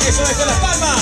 Eso es con las palmas.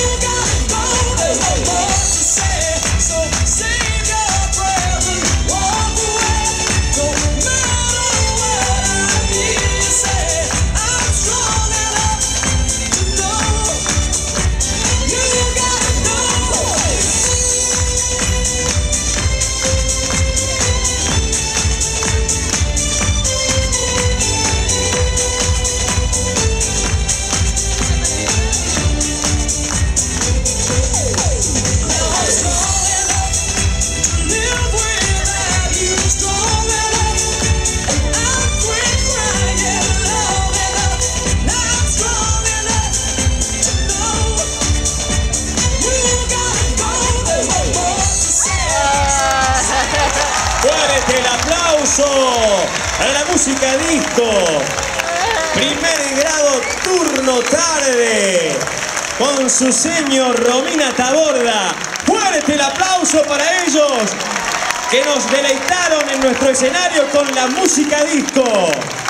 Fuerte el aplauso para la música disco. Primer grado, turno tarde, con su señor Romina Taborda. Fuerte el aplauso para ellos, que nos deleitaron en nuestro escenario con la música disco.